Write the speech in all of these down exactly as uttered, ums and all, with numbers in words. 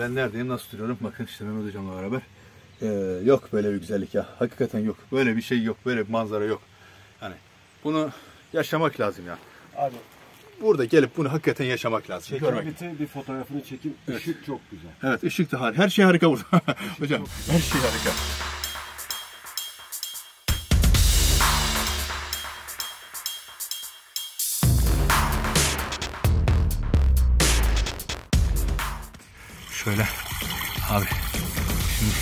ben neredeyim, nasıl duruyorum? Bakın işte Mehmet Hocam'la beraber. Ee, yok böyle bir güzellik ya. Hakikaten yok. Böyle bir şey yok. Böyle bir manzara yok. Yani bunu yaşamak lazım ya. Abi burada gelip bunu hakikaten yaşamak lazım. çekim bitir, bir fotoğrafını çekim. Evet. Işık çok güzel. Evet, ışık da harika. Her şey harika burada. Hocam her şey harika. Şöyle abi şimdi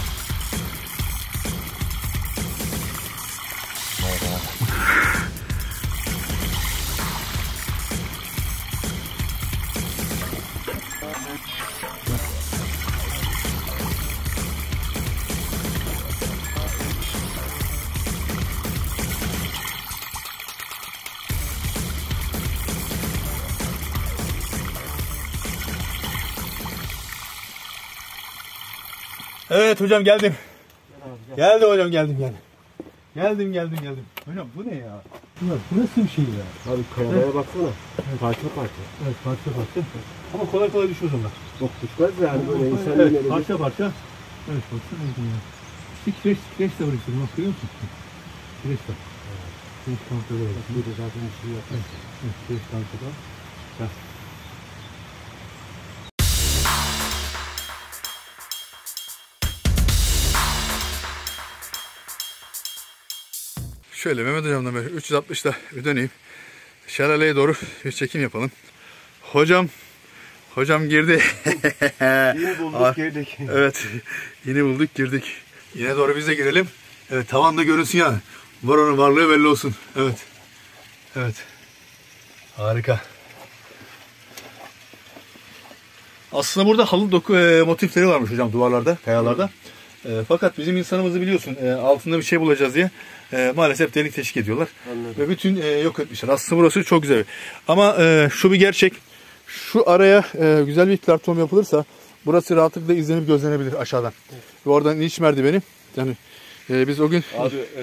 evet hocam geldim. Geldim hocam geldim geldim. Geldim geldim geldim. Hocam bu ne ya? Bunlar, bu nasıl bir şey ya? Abi kayalara baksana. Evet. Parça parça. Evet parça parça. Ama kolay kolay düşmez onlar. Çok düşmez yani böyle insan evet, evet, parça parça. Evet baksana ya. İşte kireç, kireç de var işte. Bak görüyor musun? Kireç var. Evet. Kireç kampları var. Burada zaten bir şey yok. Evet. Evet kireç kampları var. Bak. Şöyle Mehmet Hocam'dan böyle üç yüz altmışla bir döneyim. Şelaleye doğru bir çekim yapalım. Hocam, hocam girdi. Yine bulduk girdik. Evet, yine bulduk girdik. Yine doğru biz de girelim. Evet, tavanda görünsün yani. Var onun varlığı belli olsun. Evet, evet. Harika. Aslında burada halı doku e, motifleri varmış hocam duvarlarda, kayalarda. E, fakat bizim insanımızı biliyorsun e, altında bir şey bulacağız diye e, maalesef delik teşvik ediyorlar. Anladım. Ve bütün e, yok etmişler. Aslında burası çok güzel. Ama e, şu bir gerçek. Şu araya e, güzel bir platform yapılırsa burası rahatlıkla izlenip gözlenebilir aşağıdan. Evet. Ve oradan iniş merdiveni. Yani e, biz o gün... Abi e,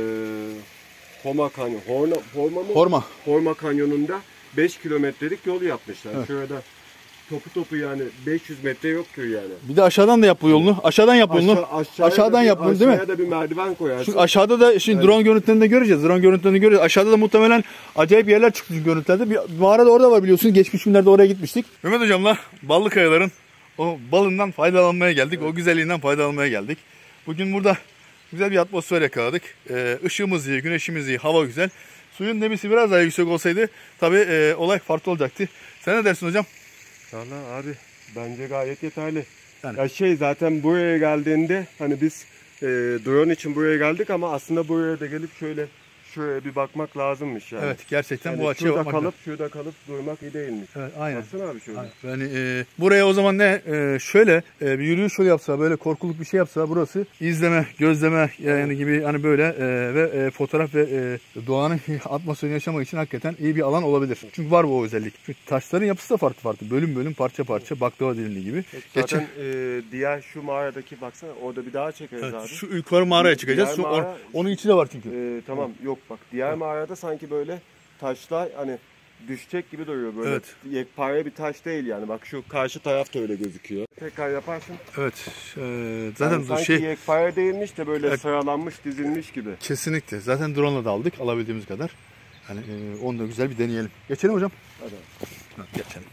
Homa Kanyon, Horna, Horma mı? Horma. Horma Kanyonu'nda beş kilometrelik yol yapmışlar. Evet. Şurada topu topu yani beş yüz metre yok köy yani. Bir de aşağıdan da yap bu yolunu. Aşağıdan yap bu yolunu. Aşağı, aşağıdan yap bunu değil mi? Aşağıya da bir merdiven koyarsın. Çünkü aşağıda da şimdi evet. drone görüntülerinde göreceğiz. Drone görüntülerinde göreceğiz. Aşağıda da muhtemelen acayip yerler çıktı görüntülerde. Bir mağara da orada var biliyorsun. Geçmiş günlerde oraya gitmiştik. Mehmet Hocam'la Ballı Kayaların o balından faydalanmaya geldik. Evet. O güzelliğinden faydalanmaya geldik. Bugün burada güzel bir atmosfer yakaladık. Ee, ışığımız iyi, güneşimiz iyi, hava güzel. Suyun nemisi biraz daha yüksek olsaydı tabii e, olay farklı olacaktı. Sen ne dersin hocam? Vallahi abi bence gayet yeterli. Yani. Ya şey zaten buraya geldiğinde hani biz e, drone için buraya geldik ama aslında buraya da gelip şöyle şuraya bir bakmak lazımmış yani. Evet gerçekten yani bu açıya bakmak kalıp lazım. Şurada kalıp durmak iyi değilmiş. Evet aynen. Baksana abi şöyle. Aynen. Yani e, buraya o zaman ne e, şöyle e, bir yürüyüş yolu yapsa böyle korkuluk bir şey yapsa burası izleme, gözleme yani gibi hani böyle e, ve e, fotoğraf ve e, doğanın atmosferini yaşamak için hakikaten iyi bir alan olabilir. Çünkü var bu özellik. Çünkü taşların yapısı da farklı farklı. Bölüm bölüm parça parça baklava dilimli gibi. Evet, zaten Geçen, e, diğer şu mağaradaki baksana orada bir daha çekeriz evet, abi. Şu yukarı mağaraya çıkacağız. Şu, mağara, on, onun içi de var çünkü. E, tamam yok bak diğer evet. mağarada sanki böyle taşlar hani düşecek gibi duruyor böyle. Evet. Yekpare bir taş değil yani. Bak şu karşı taraf da öyle gözüküyor. Tekrar yaparsın. Evet. E, zaten yani sanki şey yekpare değilmiş de böyle evet. sıralanmış, dizilmiş gibi. Kesinlikle. Zaten drone'la da aldık alabildiğimiz kadar. Yani e, onu da güzel bir deneyelim. Geçelim hocam. Hadi. Ha, geçelim.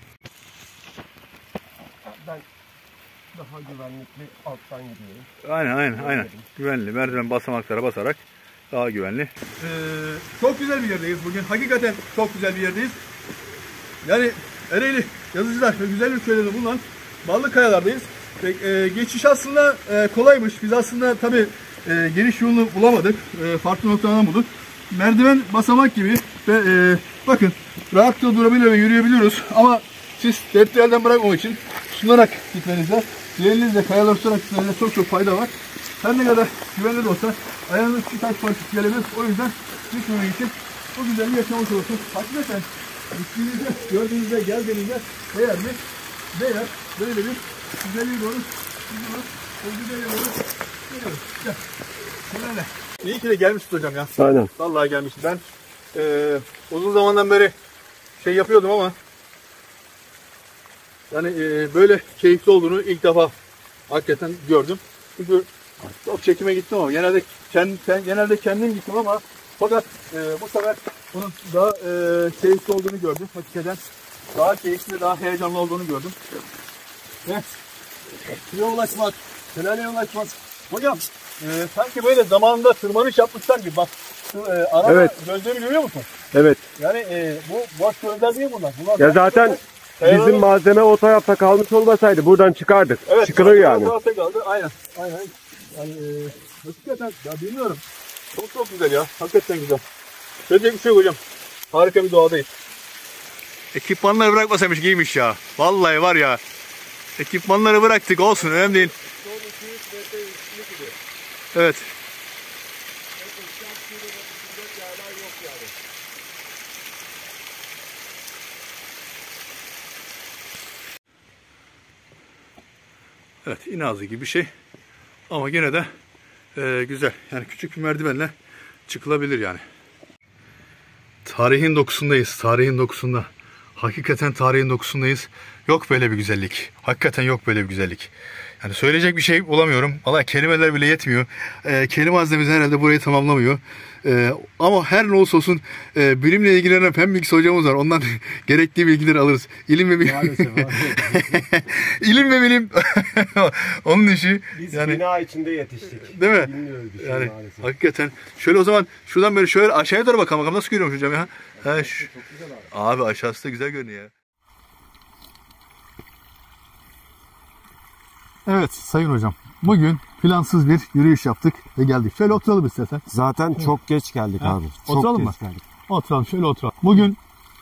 Ben daha güvenlikli alttan gidiyorum. Aynen aynen aynen. Güvenli merdiven basamaklara basarak daha güvenli. Ee, çok güzel bir yerdeyiz bugün. Hakikaten çok güzel bir yerdeyiz. Yani Ereğli Yazıcılar ve Güzellik köylerinde bulunan Ballı Kayalardayız. Ve, e, geçiş aslında e, kolaymış. Biz aslında tabii e, geniş yolunu bulamadık. E, farklı noktalardan bulduk. Merdiven basamak gibi ve e, bakın rahatça durabiliyor ve yürüyebiliyoruz. Ama siz tehdit elden bırakmamak için sunarak gitmenizde, elinizle kayalar tutarak gitmenizde çok çok fayda var. Her ne kadar güvenli de olsa ayağınız bir taş parçası gelebilir. O yüzden düşmemek için bu güzelliği yaşamış olursunuz. Hakikaten gittiğinizde, gördüğünüzde, geldiğinizde değer mi? Değer. Böyle bir güzelliğe doğru gidiyoruz. O güzelliğe doğru geliyoruz. Gel. Şöyle. İyi ki de gelmişsin hocam ya. Aynen. Vallahi gelmişsin. Ben e, uzun zamandan beri şey yapıyordum ama Yani e, böyle keyifli olduğunu ilk defa hakikaten gördüm. Çünkü çok çekime gittim ama genelde kendim, genelde kendim gittim ama fakat e, bu sefer bunun daha e, keyifli olduğunu gördüm. Hakikaten daha keyifli, daha heyecanlı olduğunu gördüm. Evet. Suya ulaşmak, şelaleye ulaşmak. Hocam e, sanki böyle zamanında tırmanış yapmışlar gibi. Bak şu e, arada evet. gözleri görüyor musun? Evet. Yani e, bu boş gözler değil bunlar. bunlar ya zaten bizim Kayaların... malzeme o tarafta kalmış olmasaydı buradan çıkardık. Evet, çıkılır yani. Evet. Kaldı. Aynen. Aynen. Yani e, hakikaten ya bilmiyorum. Çok çok güzel ya. Hakikaten güzel. Söyleyecek bir şey yok hocam. Harika bir doğadayız. Ekipmanları bırakmasaymış giymiş ya. Vallahi var ya. Ekipmanları bıraktık olsun önemli değil. Evet. Evet, inazı gibi bir şey. Ama gene de e, güzel. Yani küçük bir merdivenle çıkılabilir yani. Tarihin dokusundayız. Tarihin dokusunda. Hakikaten tarihin dokusundayız. Yok böyle bir güzellik. Hakikaten yok böyle bir güzellik. Yani söyleyecek bir şey bulamıyorum. Vallahi kelimeler bile yetmiyor. E, kelime haznemiz herhalde burayı tamamlamıyor. E, ama her ne olursa olsun e, bilimle ilgilenen fen bilgisi hocamız var. Ondan gerekli bilgileri alırız. İlim ve bilim. Maalesef. İlim ve bilim. Onun işi. Biz yani, bina içinde yetiştik. Değil mi? Şey yani maalesef. Hakikaten. Şöyle o zaman şuradan böyle şöyle aşağıya doğru bakalım. Bakalım nasıl görüyormuş hocam ya. Ha, şu, çok güzel abi. Abi aşağısı da güzel görünüyor ya. Evet sayın hocam. Bugün plansız bir yürüyüş yaptık ve geldik. Şöyle oturalım istersen. Zaten evet. Çok geç geldik ha. Abi. Çok oturalım geç mı? Geldik. Oturalım şöyle oturalım. Bugün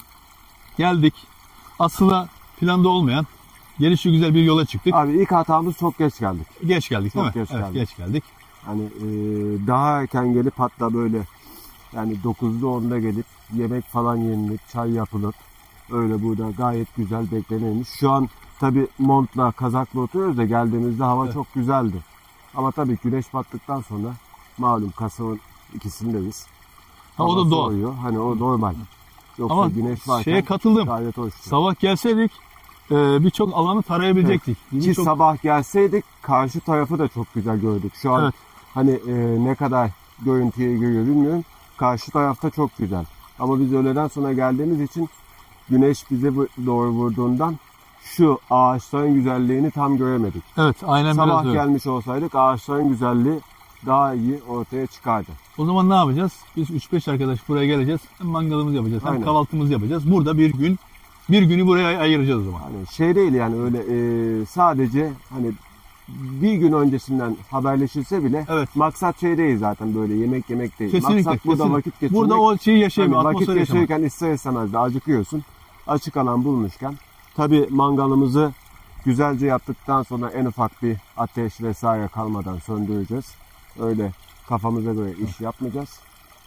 geldik. Aslında planda olmayan gelişi güzel bir yola çıktık. Abi ilk hatamız çok geç geldik. Geç geldik çok değil mi? Geç evet, geldik. geç geldik. Hani e, daha erken gelip hatta böyle yani dokuzda onda gelip yemek falan yenilip çay yapılıp öyle burada gayet güzel beklenilmiş. Şu an tabi montla kazakla oturuyoruz da geldiğimizde hava evet. Çok güzeldi. Ama tabii güneş battıktan sonra malum Kasım'ın ikisindeyiz. Ha, o da doğal. Soğuyor. Hani o normal. Yoksa ama güneş varken şeye katıldım. Gayet hoştu. Sabah gelseydik e, birçok alanı tarayabilecektik. Evet. Ki çok... sabah gelseydik karşı tarafı da çok güzel gördük. Şu an evet. Hani e, ne kadar görüntüye giriyor bilmiyorum. Karşı tarafta çok güzel. Ama biz öğleden sonra geldiğimiz için güneş bize doğru vurduğundan şu ağaçların güzelliğini tam göremedik. Evet, aynen sabah gelmiş olsaydık ağaçların güzelliği daha iyi ortaya çıkardı. O zaman ne yapacağız? Biz üç beş arkadaş buraya geleceğiz. Hem mangalımızı yapacağız, hem aynen. Kahvaltımızı yapacağız. Burada bir gün, bir günü buraya ayıracağız o zaman. Hani şey değil yani öyle e, sadece hani bir gün öncesinden haberleşilse bile evet. Maksat şey değil zaten böyle yemek yemek değil. Kesinlikle, maksat burada kesinlikle. Vakit geçirmek. Burada o şeyi yaşayamıyor, hani vakit geçirirken ister istemez de acıkıyorsun. Açık alan bulmuşken. Tabii mangalımızı güzelce yaptıktan sonra en ufak bir ateş vesaire kalmadan söndüreceğiz. Öyle kafamıza göre iş yapmayacağız.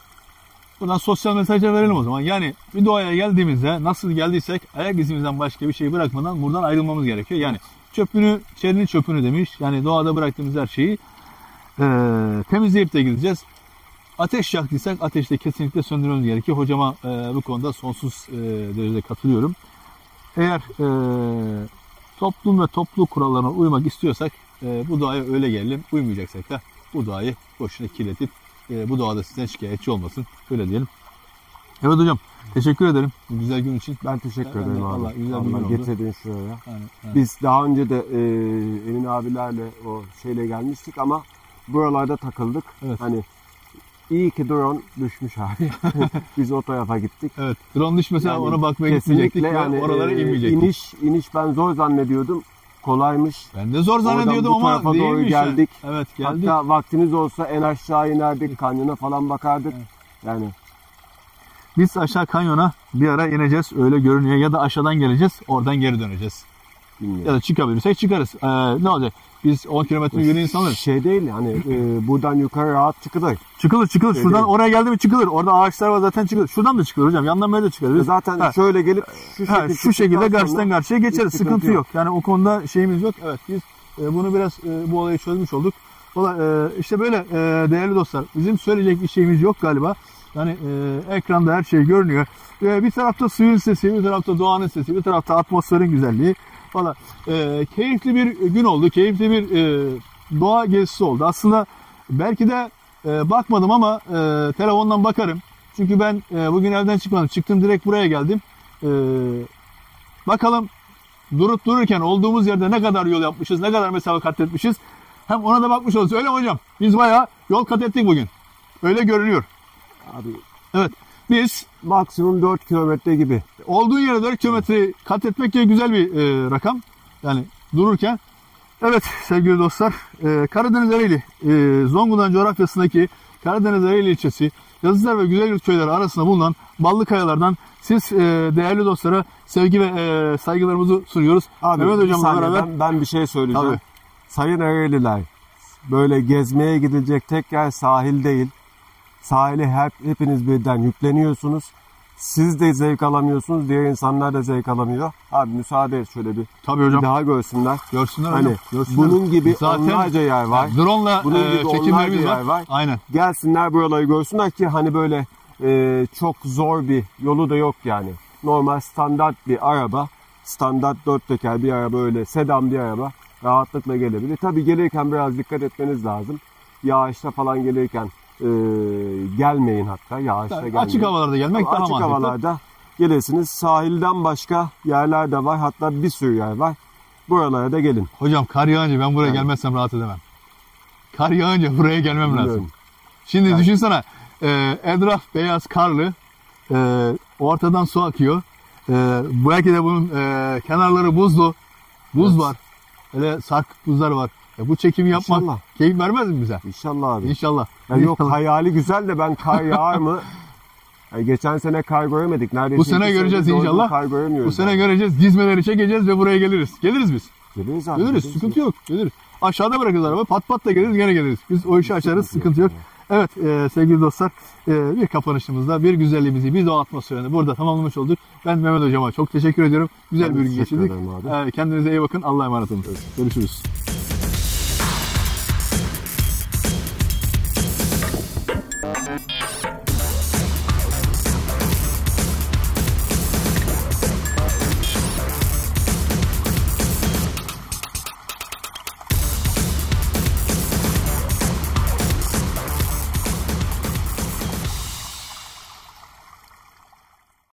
Buradan sosyal mesajı verelim o zaman. Yani bir doğaya geldiğimizde nasıl geldiysek ayak izimizden başka bir şey bırakmadan buradan ayrılmamız gerekiyor. Yani çöpünü, çerini çöpünü demiş. Yani doğada bıraktığımız her şeyi e, temizleyip de gideceğiz. Ateş yaktıysak ateşte kesinlikle söndürmemiz gerekiyor. Hocama e, bu konuda sonsuz e, derecede katılıyorum. Eğer e, toplum ve topluluk kurallarına uymak istiyorsak e, bu doğaya öyle gelelim. Uymayacaksak da bu doğayı boşuna kirletip e, bu doğada sizden şikayetçi olmasın. Öyle diyelim. Evet hocam. Teşekkür ederim bu güzel gün için. Ben teşekkür ederim abi. Allah, güzel Allah getirdin şuraya. Yani, yani. Biz daha önce de e, Emin abilerle o şeyle gelmiştik ama buralarda takıldık. Evet. Hani iyi ki drone düşmüş abi. Biz o tarafa gittik. Evet. Drone düşmese yani, ona bakmaya gitmeyecektik yani, oralara e, inmeyecektik. İniş, iniş ben zor zannediyordum. Kolaymış. Ben de zor zannediyordum ama bu tarafa doğru geldik. Yani. Evet geldik. Hatta vaktimiz olsa en aşağı inerdik. Kanyona falan bakardık. Evet. Yani biz aşağı kanyona bir ara ineceğiz. Öyle görünüyor. Ya da aşağıdan geleceğiz. Oradan geri döneceğiz. Bilmiyorum. Ya da çıkabilirsek çıkarız. Ee, ne olacak? Biz on kilometre yürüyen insanlarız. Şey değil hani e, buradan yukarı rahat çıkılır. Çıkılır çıkılır. Şey Şuradan değil. Oraya geldi mi çıkılır. Orada ağaçlar var zaten çıkılır. Şuradan da çıkılır hocam. Yandan böyle de çıkarız. Zaten ha. şöyle gelip şu şekilde, ha, şu şekilde karşıdan karşıya geçeriz. Sıkıntı yok. yok. Yani o konuda şeyimiz yok. Evet biz e, bunu biraz e, bu olayı çözmüş olduk. Valla e, işte böyle e, değerli dostlar. Bizim söyleyecek bir şeyimiz yok galiba. Yani e, ekranda her şey görünüyor. E, bir tarafta suyun sesi, bir tarafta doğanın sesi, bir tarafta atmosferin güzelliği. Valla e, keyifli bir gün oldu. Keyifli bir e, doğa gezisi oldu. Aslında belki de e, bakmadım ama e, telefondan bakarım. Çünkü ben e, bugün evden çıkmadım. Çıktım direkt buraya geldim. E, bakalım durup dururken olduğumuz yerde ne kadar yol yapmışız, ne kadar mesafe kat etmişiz. Hem ona da bakmış oluruz. Öyle mi hocam? Biz bayağı yol kat ettik bugün. Öyle görünüyor. Abi Evet. Biz maksimum dört kilometre gibi. Olduğun yere dört kilometre kat etmek de güzel bir e, rakam. Yani dururken. Evet sevgili dostlar. E, Karadeniz Ereğli, e, Zonguldak coğrafyasındaki Karadeniz Ereğli ilçesi, Yazıcılar ve Güzelyurt köyleri arasında bulunan Ballı Kayalar'dan siz e, değerli dostlara sevgi ve e, saygılarımızı sunuyoruz. Abi, Mehmet bir hocamla saniye, beraber. ben, ben bir şey söyleyeceğim. Tabii. Sayın Ereğliler, böyle gezmeye gidilecek tek yer sahil değil. Sahile hep, hepiniz birden yükleniyorsunuz. Siz de zevk alamıyorsunuz, diğer insanlar da zevk alamıyor. Abi müsaade et şöyle bir. Tabii hocam. Bir daha görsünler. Görsünler hani, hocam. Görsünler. Bunun gibi Zaten onlarca yer var. Drone'la bunun e, gibi çekimlerimiz onlarca var. yer var. Aynen. Gelsinler buraları görsünler ki hani böyle e, çok zor bir yolu da yok yani. Normal standart bir araba, standart dört teker bir araba, öyle sedan bir araba rahatlıkla gelebilir. Tabii gelirken biraz dikkat etmeniz lazım. Yağışta falan gelirken e, gelmeyin hatta. Yağışta Tabii, gelmeyin. açık havalarda gelmek daha Açık mantıklı. havalarda gelirsiniz. Sahilden başka yerler de var. Hatta bir sürü yer var. Buralara da gelin. Hocam kar yağınca ben buraya Yani. gelmezsem rahat edemem. Kar yağınca buraya gelmem Bilmiyorum. lazım. Şimdi Yani. düşünsene e, etraf beyaz karlı, e, ortadan su akıyor. E, belki de bunun e, kenarları buzlu. Buz Evet. var. Öyle sarkık buzlar var. E, bu çekimi yapmak İnşallah. keyif vermez mi bize? İnşallah abi. İnşallah. Yani yok, İnşallah. hayali güzel de ben kar yağar mı? Yani geçen sene kar göremedik. Neredeyse Bu sene iki göreceğiz senedir doğru inşallah. Kar göremiyoruz. Bu sene yani. göreceğiz. Dizmeleri çekeceğiz ve buraya geliriz. Geliriz biz. Geliriz abi. Geliriz. geliriz. Sıkıntı yok. Geliriz. Aşağıda bırakırız araba. Pat pat da geliriz. Gene geliriz. Biz o işi açarız. Sıkıntı yok. Evet e, sevgili dostlar, e, bir kapanışımızda bir güzelliğimizi, bir doğa atmosferini burada tamamlamış olduk. Ben Mehmet hocama çok teşekkür ediyorum. Güzel Ben bir gün teşekkür geçirdik. ederim abi. E, kendinize iyi bakın. Allah'a emanet olun. Görüşürüz.